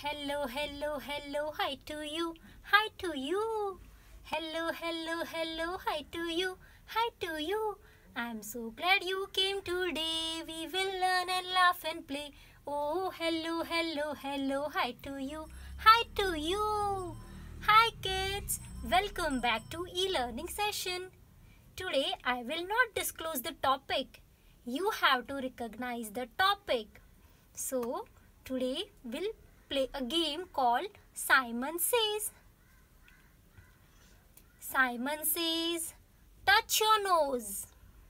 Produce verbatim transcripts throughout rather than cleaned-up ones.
Hello, hello, hello, hi to you, hi to you. Hello, hello, hello, hi to you, hi to you. I'm so glad you came today. We will learn and laugh and play. Oh, hello, hello, hello, hi to you, hi to you. Hi kids, welcome back to e-learning session. Today I will not disclose the topic. You have to recognize the topic. So, today we'll play a game called Simon Says. Simon says, touch your nose.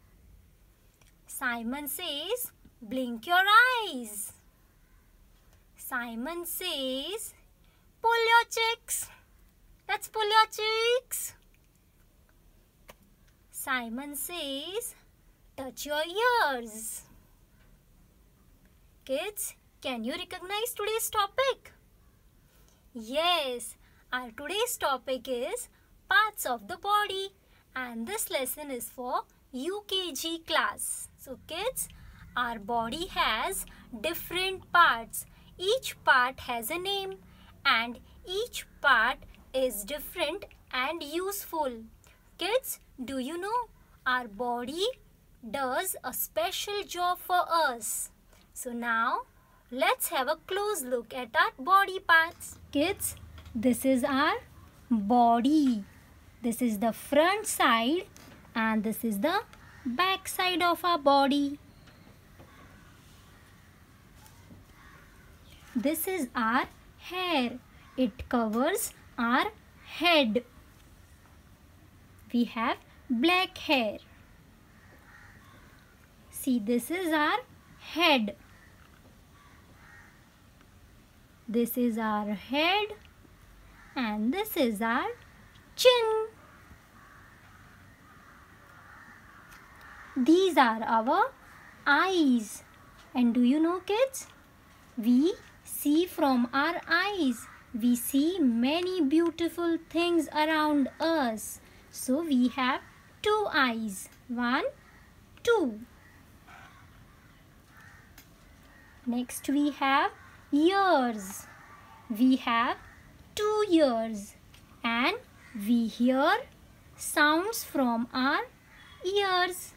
Simon says, blink your eyes. Simon says, pull your cheeks. Let's pull your cheeks. Simon says, touch your ears. Kids, can you recognize today's topic? Yes, our today's topic is parts of the body and this lesson is for U K G class. So kids, our body has different parts. Each part has a name and each part is different and useful. Kids, do you know our body does a special job for us? So now, let's have a close look at our body parts. Kids, this is our body. This is the front side and this is the back side of our body. This is our hair. It covers our head. We have black hair. See, this is our head. This is our head and this is our chin. These are our eyes. And do you know kids? We see from our eyes. We see many beautiful things around us. So we have two eyes. One, two. Next we have ears. We have two ears and we hear sounds from our ears.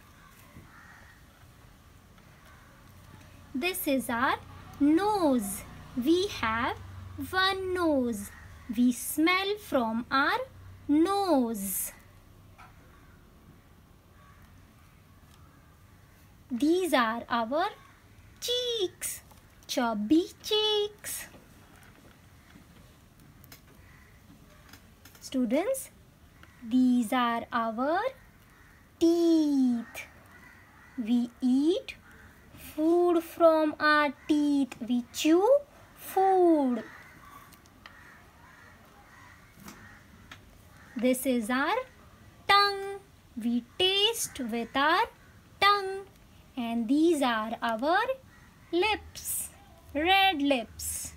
This is our nose. We have one nose. We smell from our nose. These are our cheeks. Chubby cheeks. Students, these are our teeth. We eat food from our teeth. We chew food. This is our tongue. We taste with our tongue. And these are our lips. Red lips.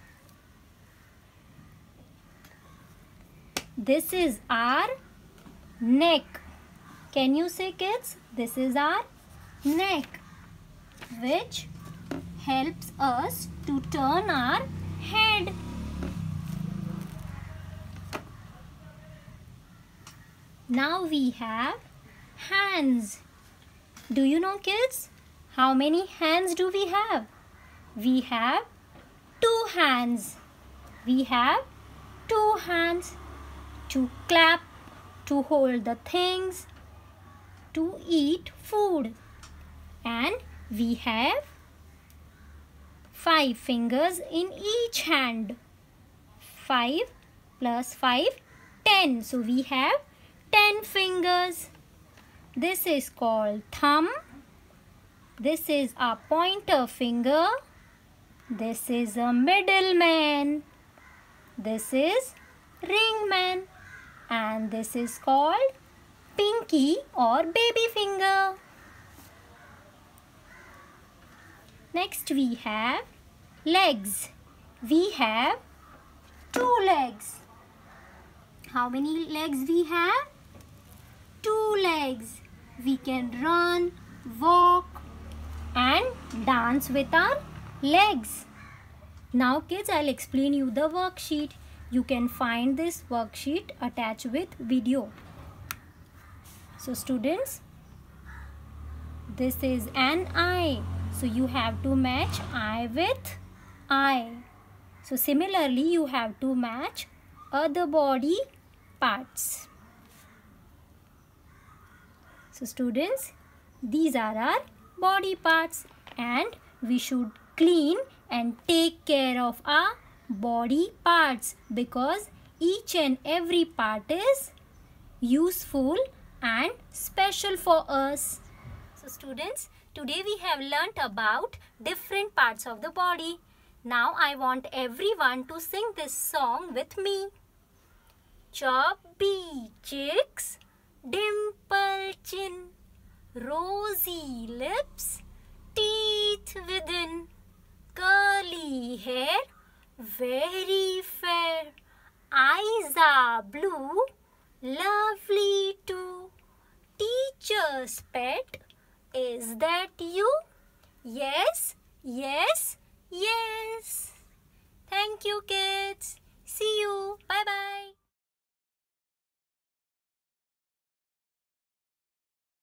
This is our neck. Can you say kids? This is our neck, which helps us to turn our head. Now we have hands. Do you know kids? How many hands do we have? We have two hands. We have two hands to clap, to hold the things, to eat food. And we have five fingers in each hand. Five plus five, ten. So we have ten fingers. This is called thumb. This is our pointer finger. This is a middle man. This is ring man. And this is called pinky or baby finger. Next we have legs. We have two legs. How many legs we have? Two legs. We can run, walk and dance with our legs. Now kids, I'll explain you the worksheet. You can find this worksheet attached with video. So students, this is an eye. So you have to match eye with eye. So similarly, you have to match other body parts. So students, these are our body parts and we should clean and take care of our body parts because each and every part is useful and special for us. So students, today we have learnt about different parts of the body. Now I want everyone to sing this song with me. Chubby cheeks, dimple chin, rosy lips, teeth within, curly hair, very fair, eyes are blue, lovely too. Teacher's pet, is that you? Yes, yes, yes. Thank you, kids.